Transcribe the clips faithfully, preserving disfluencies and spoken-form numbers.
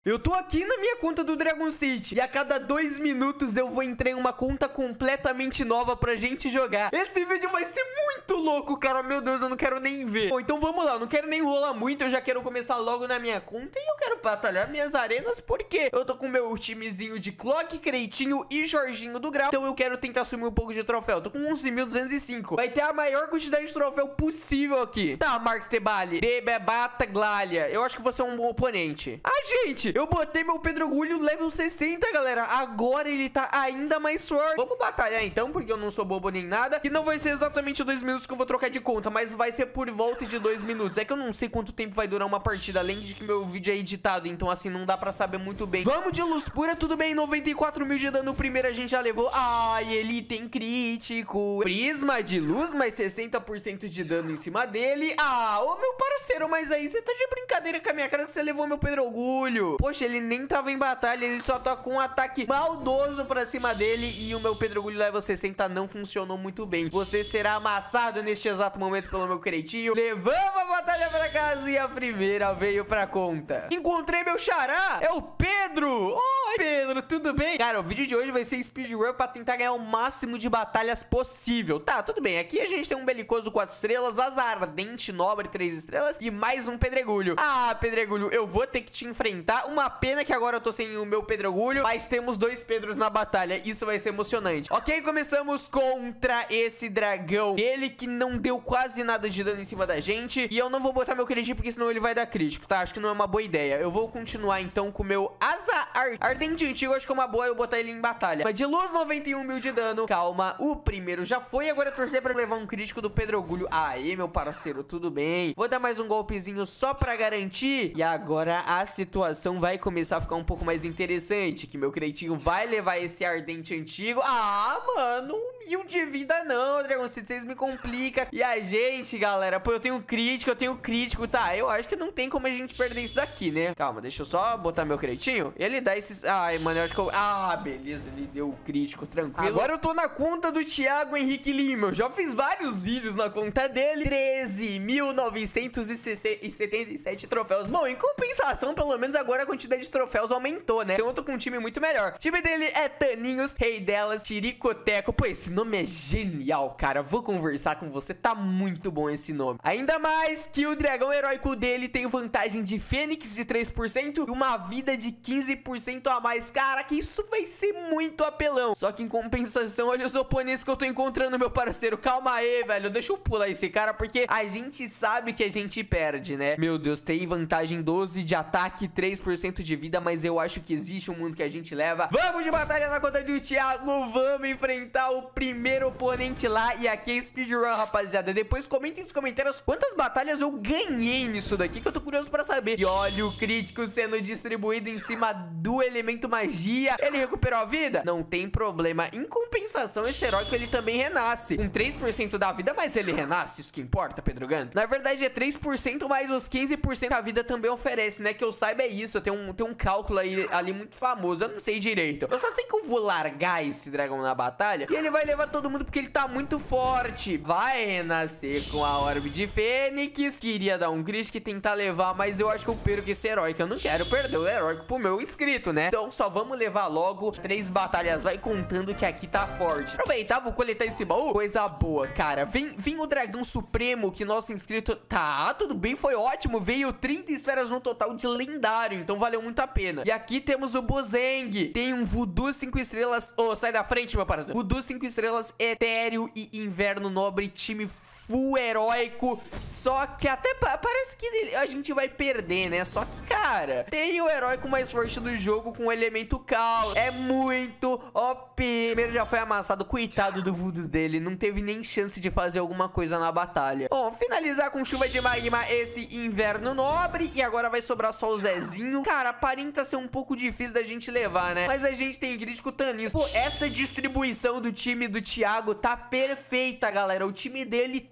Eu tô aqui na minha conta do Dragon City e a cada dois minutos eu vou entrar em uma conta completamente nova pra gente jogar. Esse vídeo vai ser muito louco, cara. Meu Deus, eu não quero nem ver. Bom, então vamos lá. Não quero nem enrolar muito. Eu já quero começar logo na minha conta e eu quero batalhar minhas arenas porque eu tô com meu timezinho de Clock, Creitinho e Jorginho do Grau. Então eu quero tentar assumir um pouco de troféu. Tô com onze mil duzentos e cinco. Vai ter a maior quantidade de troféu possível aqui. Tá, Mark Tebali. Debata Glália. Eu acho que você é um bom oponente. Ah, gente, eu botei meu Pedregulho level sessenta, galera. Agora ele tá ainda mais forte. Vamos batalhar então, porque eu não sou bobo nem nada. E não vai ser exatamente dois minutos que eu vou trocar de conta, mas vai ser por volta de dois minutos. É que eu não sei quanto tempo vai durar uma partida, além de que meu vídeo é editado, então assim não dá pra saber muito bem. Vamos de luz pura, tudo bem. noventa e quatro mil de dano primeiro a gente já levou. Ai, ele tem crítico. Prisma de luz, mais sessenta por cento de dano em cima dele. Ah, ô meu parceiro, mas aí você tá de brincadeira com a minha cara que você levou meu Pedregulho. Poxa, ele nem tava em batalha, ele só tá com um ataque maldoso pra cima dele e o meu Pedregulho level sessenta não funcionou muito bem. Você será amassado neste exato momento pelo meu Creitinho. Levamos a batalha pra casa e a primeira veio pra conta. Encontrei meu xará, é o Pedro. Oi, Pedro, tudo bem? Cara, o vídeo de hoje vai ser speedrun pra tentar ganhar o máximo de batalhas possível. Tá, tudo bem, aqui a gente tem um Belicoso quatro estrelas, Asa Ardente Nobre três estrelas e mais um Pedregulho. Ah, Pedregulho, eu vou ter que te enfrentar. Uma pena que agora eu tô sem o meu Pedregulho, mas temos dois Pedros na batalha. Isso vai ser emocionante. Ok, começamos contra esse dragão. Ele que não deu quase nada de dano em cima da gente. E eu não vou botar meu crítico, porque senão ele vai dar crítico, tá? Acho que não é uma boa ideia. Eu vou continuar então com o meu Asa Ar Ardente Antigo. Acho que é uma boa eu botar ele em batalha. Mas de luz, noventa e um mil de dano. Calma, o primeiro já foi. Agora torcer pra levar um crítico do Pedregulho. Aê, meu parceiro, tudo bem. Vou dar mais um golpezinho só pra garantir. E agora a situação vai começar a ficar um pouco mais interessante, que meu Creitinho vai levar esse Ardente Antigo. Ah, mano, mil de vida não, Dragon City, vocês me complicam. E a gente, galera, pô, eu tenho crítico, eu tenho crítico, tá? Eu acho que não tem como a gente perder isso daqui, né? Calma, deixa eu só botar meu Creitinho. Ele dá esses... Ai, mano, eu acho que eu... Ah, beleza, ele deu o crítico, tranquilo. Agora eu tô na conta do Thiago Henrique Lima. Eu já fiz vários vídeos na conta dele. treze mil novecentos e setenta e sete troféus. Bom, em compensação, pelo menos agora a quantidade de troféus aumentou, né? Então eu tô com um time muito melhor. O time dele é Taninhos, Rei delas, Tiricoteco. Pô, esse nome é genial, cara. Vou conversar com você, tá muito bom esse nome. Ainda mais que o dragão heróico dele tem vantagem de Fênix de três por cento e uma vida de quinze por cento a mais. Cara, que isso vai ser muito apelão. Só que em compensação, olha os oponentes que eu tô encontrando, meu parceiro. Calma aí, velho. Deixa eu pular esse cara, porque a gente sabe que a gente perde, né? Meu Deus, tem vantagem doze de ataque, três por cento de vida, mas eu acho que existe um mundo que a gente leva. Vamos de batalha na conta do Thiago. Vamos enfrentar o primeiro oponente lá. E aqui é speedrun, rapaziada. Depois comentem nos comentários quantas batalhas eu ganhei nisso daqui, que eu tô curioso pra saber. E olha o crítico sendo distribuído em cima do elemento magia. Ele recuperou a vida? Não tem problema. Em compensação, esse heróico ele também renasce. Com três por cento da vida, mas ele renasce. Isso que importa, Pedro Ganto. Na verdade é três por cento, mais os quinze por cento da vida também oferece, né? Que eu saiba é isso. Tem um, tem um cálculo aí, ali muito famoso. Eu não sei direito. Eu só sei que eu vou largar esse dragão na batalha e ele vai levar todo mundo porque ele tá muito forte. Vai renascer com a orbe de Fênix. Queria dar um crítico e tentar levar, mas eu acho que eu perco esse heróico. Eu não quero perder o heróico pro meu inscrito, né? Então só vamos levar logo três batalhas. Vai contando que aqui tá forte. Aproveitar, vou coletar esse baú. Coisa boa, cara. Vem, vem o dragão supremo que nosso inscrito... Tá, tudo bem, foi ótimo. Veio trinta esferas no total de lendário, então valeu muito a pena. E aqui temos o Bozeng. Tem um Voodoo cinco estrelas. Ô, oh, sai da frente, meu parceiro. Voodoo cinco estrelas, Etéreo e Inverno Nobre, time full heróico. Só que até pa parece que a gente vai perder, né? Só que, cara, tem o heróico mais forte do jogo com o elemento caos. É muito O P. Primeiro já foi amassado. Coitado do voodoo dele. Não teve nem chance de fazer alguma coisa na batalha. Bom, finalizar com chuva de magma esse Inverno Nobre. E agora vai sobrar só o Zezinho. Cara, aparenta ser um pouco difícil da gente levar, né? Mas a gente tem crítico Tanis. Pô, essa distribuição do time do Thiago tá perfeita, galera. O time dele tá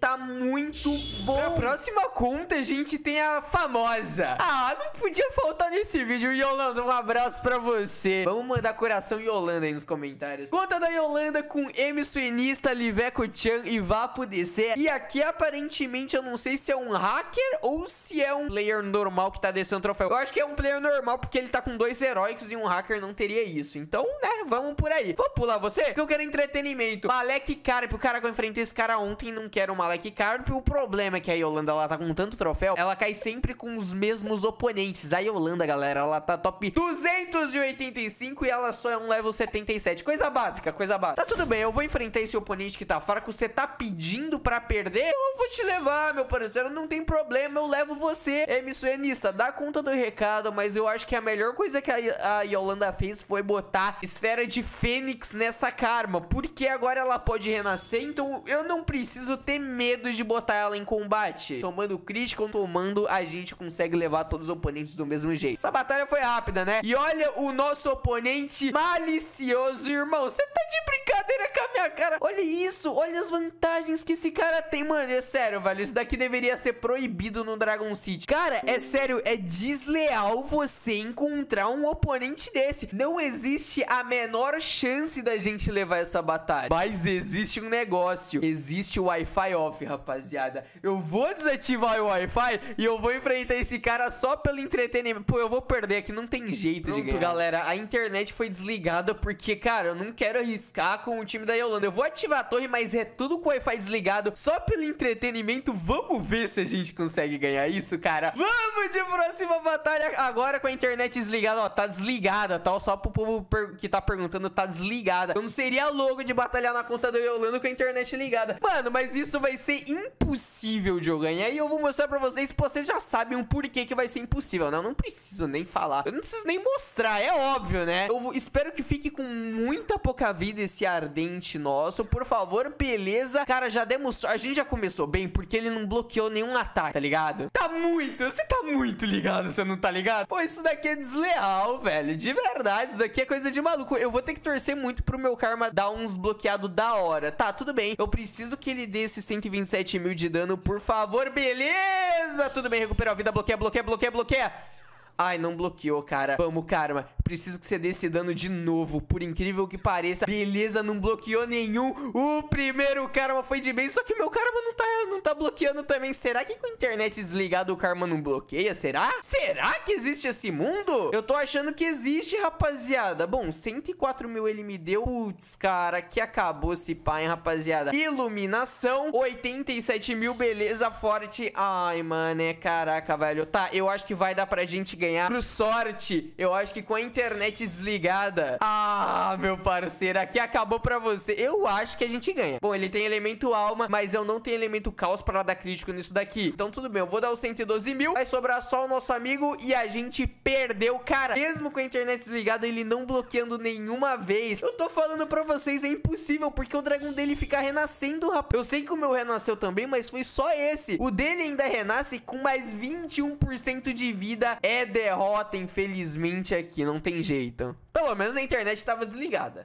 tá muito bom. Na próxima conta, a gente tem a famosa. Ah, não podia faltar nesse vídeo. Yolanda, um abraço pra você. Vamos mandar coração Yolanda aí nos comentários. Conta da Yolanda com M Suenista, Liveco-chan e Vapo D C. E aqui, aparentemente, eu não sei se é um hacker ou se é um player normal que tá descendo troféu. Eu acho que é um player normal, porque ele tá com dois heróicos e um hacker não teria isso. Então, né, vamos por aí. Vou pular você, porque eu quero entretenimento. Malek Carp, o cara que eu enfrentei esse cara ontem, não quero o Malek Carp. O problema é que a Yolanda, ela tá com tanto troféu, ela cai sempre com os mesmos oponentes. A Yolanda, galera, ela tá top duzentos e oitenta e cinco e ela só é um level setenta e sete. Coisa básica, coisa básica. Tá tudo bem, eu vou enfrentar esse oponente que tá fraco. Você tá pedindo pra perder? Eu vou te levar, meu parceiro, não tem problema, eu levo você. M Suenista, dá conta do recado, mas eu acho que a melhor coisa que a, a Yolanda fez foi botar esfera de Fênix nessa Karma, porque agora ela pode renascer, então eu não preciso ter medo de botar ela em combate. Tomando crítico, tomando, a gente consegue levar todos os oponentes do mesmo jeito. Essa batalha foi rápida, né? E olha o nosso oponente malicioso, irmão. Você tá de brincadeira com a minha cara? Olha isso, olha as vantagens que esse cara tem, mano. É sério, velho, isso daqui deveria ser proibido no Dragon City. Cara, é sério, é desleal você encontrar um oponente desse. Não existe a menor chance da gente levar essa batalha. Mas existe um negócio. Existe o Wi-Fi off, rapaziada. Eu vou desativar o Wi-Fi e eu vou enfrentar esse cara só pelo entretenimento. Pô, eu vou perder aqui, não tem jeito Pronto, de ganhar. Galera, a internet foi desligada porque, cara, eu não quero arriscar com o time da Yolanda. Eu vou ativar a torre, mas é tudo com o Wi-Fi desligado, só pelo entretenimento. Vamos ver se a gente consegue ganhar isso, cara. Vamos de próxima batalha agora com a internet desligada. Ó, tá desligada, tá? Só pro povo que tá perguntando, tá desligada. Eu não seria louco de batalhar na conta da Yolanda com a internet ligada. Mano, mas isso vai ser impossível de eu ganhar. E eu vou mostrar pra vocês, vocês já sabem o porquê que vai ser impossível, né? Eu não preciso nem falar. Eu não preciso nem mostrar, é óbvio, né? Eu espero que fique com muita pouca vida esse ardente nosso. Por favor, beleza. Cara, já demonstrou. A gente já começou bem porque ele não bloqueou nenhum ataque, tá ligado? Tá muito, você tá muito ligado, você não tá ligado? Pô, isso daqui é desleal, velho. De verdade, isso daqui é coisa de maluco. Eu vou ter que torcer muito pro meu karma dar uns bloqueados da hora. Tá, tudo bem. Eu preciso que ele dê esses cento e vinte e sete mil de dano, por favor. Beleza. Tudo bem, recuperar a vida. Bloqueia, bloqueia, bloqueia, bloqueia. Ai, não bloqueou, cara. Vamos, Karma. Preciso que você dê esse dano de novo, por incrível que pareça. Beleza, não bloqueou nenhum. O primeiro Karma foi de bem, só que meu Karma não tá, não tá bloqueando também. Será que com a internet desligada o Karma não bloqueia? Será? Será que existe esse mundo? Eu tô achando que existe, rapaziada. Bom, cento e quatro mil ele me deu. Putz, cara, que acabou esse pai, hein, rapaziada. Iluminação, oitenta e sete mil, beleza, forte. Ai, mano, é caraca, velho. Tá, eu acho que vai dar pra gente ganhar. Ganhar. Por sorte, eu acho que com a internet desligada. Ah, meu parceiro, aqui acabou pra você. Eu acho que a gente ganha. Bom, ele tem elemento alma, mas eu não tenho elemento caos pra dar crítico nisso daqui. Então tudo bem, eu vou dar os cento e doze mil. Vai sobrar só o nosso amigo e a gente perdeu. Cara, mesmo com a internet desligada, ele não bloqueando nenhuma vez. Eu tô falando pra vocês, é impossível, porque o dragão dele fica renascendo, rapaz. Eu sei que o meu renasceu também, mas foi só esse. O dele ainda renasce com mais vinte e um por cento de vida. É derrota, infelizmente, aqui. Não tem jeito. Pelo menos a internet estava desligada.